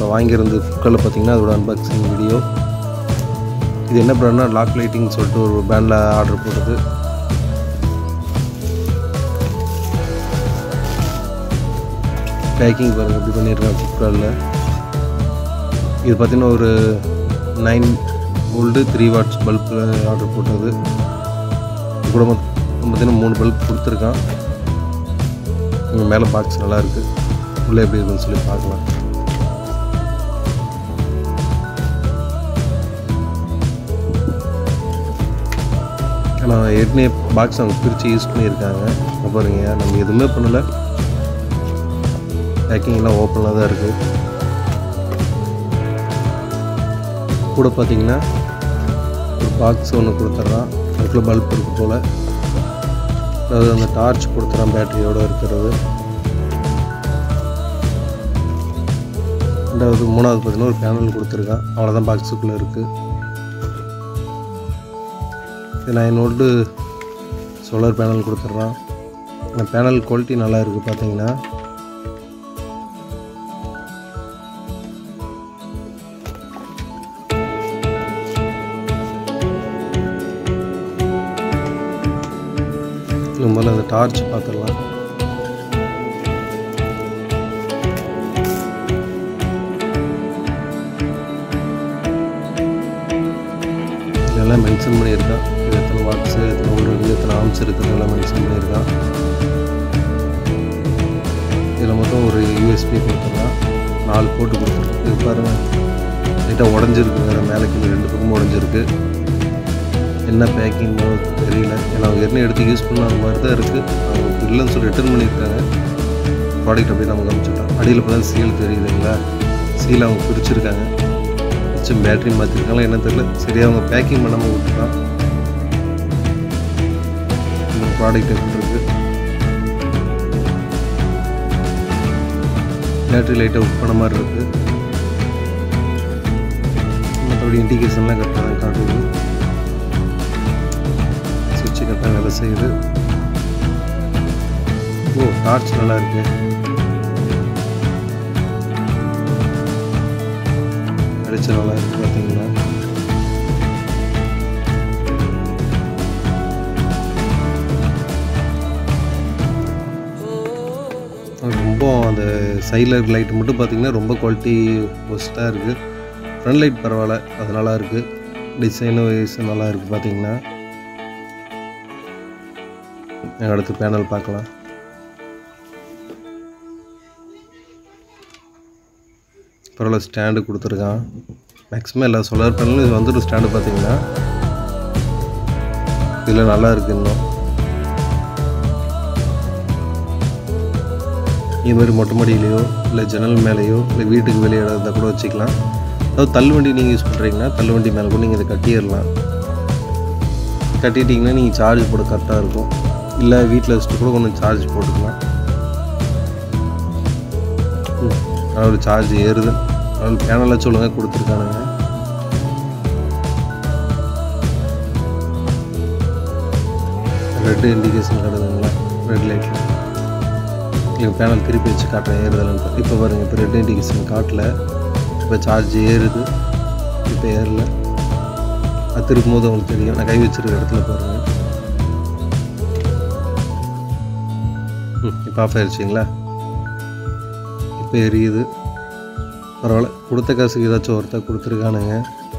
இப்போ வாங்கியிருந்து ஃப்ளிப்கார்ட்டில் பார்த்தீங்கன்னா அதோட அன்பாக்சிங் வீடியோ. இது என்ன ப்ராண்ட்னா லாக் லைட்டிங்னு சொல்லிட்டு ஒரு பிராண்டில் ஆர்டர் போட்டது. பேக்கிங் பாருங்கள் எப்படி பண்ணியிருக்காங்க ஃப்ளிப்கார்ட்டில். இது பார்த்திங்கன்னா ஒரு 9 வோல்ட் 3 வாட்ஸ் பல்பு ஆர்டர் போட்டது. இது கூட பார்த்திங்கன்னா 3 பல்ப் கொடுத்துருக்கான். இங்கே மேலே பாக்ஸ் நல்லாயிருக்கு, உள்ளே எப்படி இருக்குன்னு சொல்லி பார்க்கலாம். ஆனால் ஏற்கனவே பாக்ஸ் அவங்க பிரித்து யூஸ் பண்ணியிருக்காங்க. பாருங்க, நம்ம எதுவுமே பண்ணலை, பேக்கிங்லாம் ஓப்பனில் தான் இருக்குது. கூட பார்த்திங்கன்னா ஒரு பாக்ஸ் ஒன்று கொடுத்துட்றான், அதுக்குள்ளே பல்ப் இருக்குது போல். அதாவது அந்த டார்ச் கொடுத்துறான் பேட்டரியோடு இருக்கிறது. ரெண்டாவது மூணாவது பார்த்திங்கன்னா ஒரு பேனல் கொடுத்துருக்கான், அவ்வளோதான் பாக்ஸுக்குள்ளே இருக்குது. இது 9 வோல்ட்டு சோலார் பேனல் கொடுத்துட்றான். அந்த பேனல் குவாலிட்டி நல்லா இருக்குது பார்த்தீங்கன்னா. முதல்ல அந்த டார்ச் பார்த்துடலாம். இதெல்லாம் மென்ஷன் பண்ணியிருக்கான், இது எத்தனை வாட்ஸு, எத்தனை வோல்ட், எத்தனை ஆம்ஸ் இருக்கிறதெல்லாம் மென்ஷன் பண்ணியிருக்கான். இதில் மொத்தம் ஒரு யூஎஸ்பி கொடுத்துருக்கான், 4 போட்டு கொடுத்துருக்கோம். இது பாருங்கள், லைட்டாக உடஞ்சிருக்கு, வேறு மேலே கீழே 2 பக்கமும் உடஞ்சிருக்கு. என்ன பேக்கிங் தெரியல, ஏன்னா அவங்க ஏற்கனவே எடுத்து யூஸ் பண்ண அந்த மாதிரி தான் இருக்குது. அவங்க இல்லைன்னு சொல்லி ரிட்டர்ன் பண்ணியிருக்காங்க. ப்ராடக்ட் அப்படியே நமக்கு அனுப்பிச்சுட்டோம். அடியில் இப்போ தான் சீல் தெரியுதுங்களா, சீல் அவங்க பிரிச்சுருக்காங்க. மிச்சம் பேட்டரி மாற்றிருக்காங்களா என்ன தெரியல, சரியாக அவங்க பேக்கிங் பண்ணாமல் விட்டுருக்கான். இந்த ப்ராடக்ட் எப்படி இருக்குது, பேட்டரி லைட்டாக ஒர்க் பண்ண மாதிரி இருக்குது. மற்றபடி இண்டிகேஷன்லாம் கரெக்டாக தான் காட்டுது, சுவிட்சு கரெக்டாக வேலை செய்யுது. ஓ, டார்ச் நல்லா இருக்கு, அடிச்சு நல்லா இருக்கு பார்த்தீங்களா. ரொம்ப அந்த சைலர் லைட் மட்டும் பார்த்தீங்கன்னா ரொம்ப குவாலிட்டி ஒஸ்ட்டாக இருக்குது. ஃப்ரண்ட் லைட் பரவாயில்ல, அது நல்லா இருக்குது. டிசைனும் வைஸ் நல்லா இருக்குது பார்த்தீங்கன்னா. அடுத்து பேனல் பார்க்கலாம். பரவாயில்ல, ஸ்டாண்டு கொடுத்துருக்கான். மேக்ஸிமம் எல்லா சோலார் பேனலும் இது வந்துட்டு ஸ்டாண்டு பார்த்தீங்கன்னா இதில் நல்லா இருக்குது. இன்னும் இது மாதிரி மொட்டை மாடியிலையோ இல்லை ஜன்னல் மேலேயோ இல்லை வீட்டுக்கு வெளியே இருந்தால் கூட வச்சுக்கலாம். அதாவது தள்ளுவண்டி நீங்கள் யூஸ் பண்ணுறீங்கன்னா தள்ளுவண்டி மேலே கூட நீங்கள் இதை கட்டிடலாம். கட்டிட்டிங்கன்னா நீங்கள் சார்ஜ் போட கரெக்டாக இருக்கும். இல்லை வீட்டில் வச்சுட்டு கூட கொஞ்சம் சார்ஜ் போட்டுக்கலாம். ஒரு சார்ஜ் ஏறுது, அதனால பேனலாக சொல்லுங்க கொடுத்துருக்கானுங்க. ரெட்டு இண்டிகேஷன் காட்டுதுங்களா, ரெட் லைட்டில். நீங்கள் பேனல் திருப்பி வச்சு காட்டுறேன் ஏறுதலன்னு. இப்போ பாருங்கள், இப்போ ரெட் இண்டிகேஷன் காட்டல, இப்போ சார்ஜ் ஏறுது, இப்போ ஏறல. அது திருப்பும் போது அவங்களுக்கு தெரியும். நான் கை வச்சுருக்க இடத்துல பாருங்கள், இப்போ ஆஃப் ஆயிடுச்சிங்களா, இப்போ எரியுது. பரவாயில்ல, கொடுத்த காசுக்கு ஏதாச்சும் ஒருத்தர் கொடுத்துருக்கானுங்க.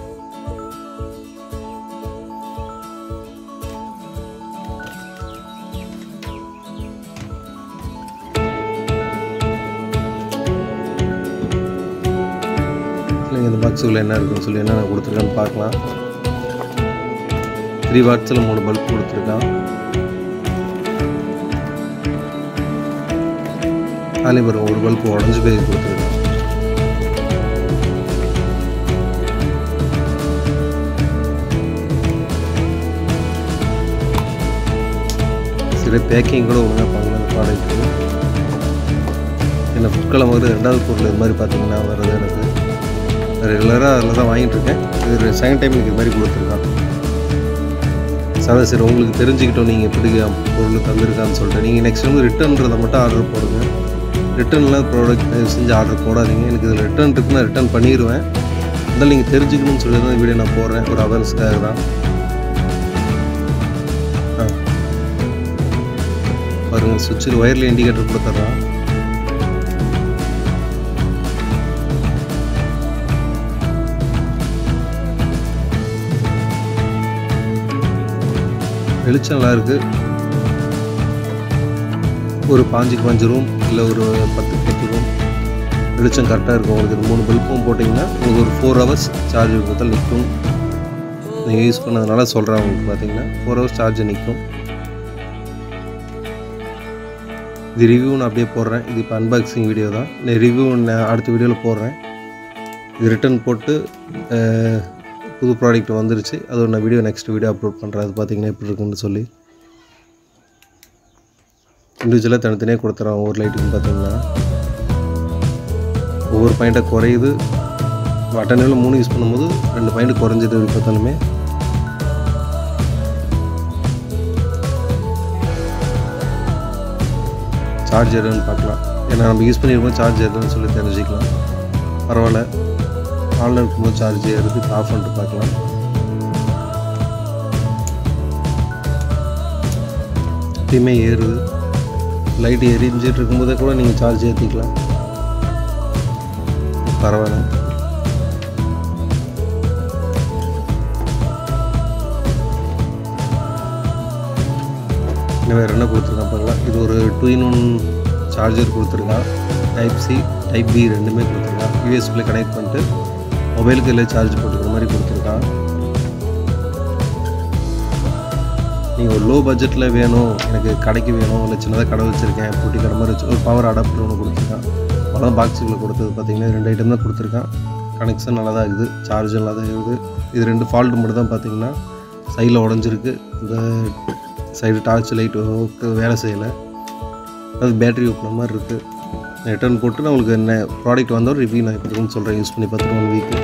இல்லைங்க, இந்த பாக்ஸுக்குள்ளே என்ன இருக்குன்னு சொல்லி என்னென்ன கொடுத்துருக்கான்னு பார்க்கலாம். 3 வாட்ஸில் 3 பல்ப் கொடுத்துருக்கான். அதுலேயும் பாருங்கள், ஒரு பல்ப் உடஞ்சி போய் கொடுத்துருக்கான். சரி, பேக்கிங் கூட ஒழுங்காக பண்ணல அந்த ப்ராடக்ட்டு. என்ன ஃப்ளிப்கார்ட்டில் மாதிரி 2வது பொருள் இது மாதிரி பார்த்தீங்கன்னா வருது. எனக்கு ரெகுலராக அதில் தான் வாங்கிட்டுருக்கேன். இது செகண்ட் டைம் இது மாதிரி கொடுத்துருக்கான். சரி, உங்களுக்கு தெரிஞ்சுக்கிட்டோம் நீங்கள் எப்படி பொருள் தந்துருக்கான்னு சொல்லிட்டு. நீங்கள் நெக்ஸ்ட் வந்து ரிட்டர்ன்றதை மட்டும் ஆர்டர் போடுங்க. ரிட்டர்ன்லாம் ப்ராடக்ட் தயவு செஞ்சு ஆர்டர் போடாதீங்க. எனக்கு இதில் ரிட்டர்ன் இருக்குன்னா ரிட்டர்ன் பண்ணிடுவேன். இருந்தாலும் நீங்கள் தெரிஞ்சுக்கணும்னு சொல்லி தான் வீடியோ நான் போடுறேன், ஒரு அவேர்னஸ்க்காக தான். பாருங்கள், சுவிட்சில் ஒயரில் இண்டிகேட்டர் கொடுத்துட்றான். வெளிச்சம் நல்லா இருக்குது. ஒரு 5 ரூம் இல்லை ஒரு 10 ரூம் வெளிச்சம் கரெக்டாக இருக்கும். உங்களுக்கு 3 பல்பும் போட்டிங்கன்னா உங்களுக்கு ஒரு 4 ஹவர்ஸ் சார்ஜ் கொடுத்தால் நிற்கும். நீங்கள் யூஸ் பண்ணதுனால சொல்கிறேன் உங்களுக்கு. பார்த்தீங்கன்னா 4 ஹவர்ஸ் சார்ஜ் நிற்கும். இது ரிவ்யூ நான் அப்படியே போடுறேன். இது இப்போ அன்பாக்சிங் வீடியோ தான். ரிவ்யூ நான் அடுத்த வீடியோவில் போடுறேன். இது ரிட்டர்ன் போட்டு புது ப்ராடக்ட் வந்துருச்சு. அதோட நான் நெக்ஸ்ட் வீடியோ அப்லோட் பண்ணுறேன். அது பார்த்தீங்கன்னா எப்படி இருக்குன்னு சொல்லி இண்டிவிஜுவலாக தனித்தனியாக கொடுத்துறேன். ஒவ்வொரு லைட்டுக்கும் பார்த்தீங்கன்னா ஒவ்வொரு பாயிண்ட்டாக குறையுது. அட்டனில் 3 யூஸ் பண்ணும்போது 2 பாயிண்ட் குறைஞ்சது. எப்படி பார்த்தாலுமே சார்ஜ் எதுன்னு பார்க்கலாம். ஏன்னா நம்ம யூஸ் பண்ணியிருக்கோம் சார்ஜ் எதுன்னு சொல்லி தெரிஞ்சுக்கலாம். பரவாயில்ல, ஆன்லைன் இருக்கும்போது சார்ஜ் ஏறுது. இப்போ ஆஃப் பண்ணிட்டு பார்க்கலாம். எப்பயுமே ஏறுது. லைட்டு எரிஞ்சிட்டு இருக்கும்போதே கூட நீங்கள் சார்ஜ் ஏற்றிக்கலாம். பரவாயில்ல. இன்னும் வேறு என்ன கொடுத்துருக்கான் பார்க்கலாம். இது ஒரு 2-in-1 சார்ஜர் கொடுத்துருக்கான். டைப் சி டைப் பி ரெண்டுமே கொடுத்துருக்கான். யூஎஸ்பியில் கனெக்ட் பண்ணிட்டு மொபைலுக்கு இல்லை சார்ஜ் போட்டுக்கிற மாதிரி கொடுத்துருக்கான். நீங்கள் ஒரு லோ பட்ஜெட்டில் வேணும், எனக்கு கடைக்கு வேணும், இல்லை சின்னதாக கடை வச்சுருக்கேன், பூட்டி கடை மாதிரி வச்சு ஒரு பவர் அடாப்டர் ஒன்று கொடுத்துருக்கான். அவ்வளோதான் பாக்ஸுக்குள்ளே கொடுத்தது. பார்த்தீங்கன்னா 2 ஐட்டம் தான் கொடுத்துருக்கான். கனெக்ஷன் நல்லா தான் இருக்குது, சார்ஜ் நல்லா தான் இருக்குது. இது 2 ஃபால்ட்டு மட்டும் தான் பார்த்தீங்கன்னா சைடில் உடஞ்சிருக்கு. இந்த சைடு டார்ச் லைட் வேலை செய்யலை. அது பேட்டரி ஓப்பன மாதிரி இருக்குது. ரிட்டர்ன் போட்டு நான் உங்களுக்கு என்ன ப்ராடக்ட் வந்தோம் ரிவ்யூ நான் இப்போ இருக்குன்னு சொல்கிறேன். யூஸ் பண்ணி பார்த்துட்டு 1 வீக்கு.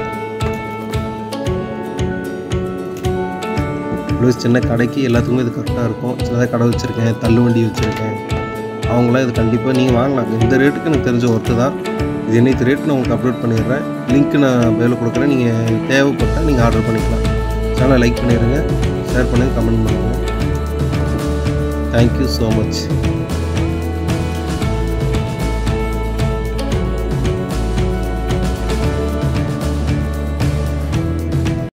ப்ளஸ் சின்ன கடைக்கு எல்லாத்துக்குமே இது கரெக்டாக இருக்கும். சின்னதாக கடை வச்சுருக்கேன், தள்ளு வண்டி வச்சுருக்கேன், அவங்களாம் இது கண்டிப்பாக நீங்கள் வாங்கலாம். இந்த ரேட்டுக்கு எனக்கு தெரிஞ்ச ஒர்க்கு தான். இது என்னைக்கு ரேட் நான் உங்களுக்கு அப்லோட் பண்ணிடுறேன். லிங்க் நான் பேரில் கொடுக்குறேன். நீங்கள் தேவைப்பட்டால் நீங்கள் ஆர்டர் பண்ணிக்கலாம். சேனலை லைக் பண்ணிடுங்க, ஷேர் பண்ணுங்கள், கமெண்ட் பண்ணுங்கள். Thank you so much.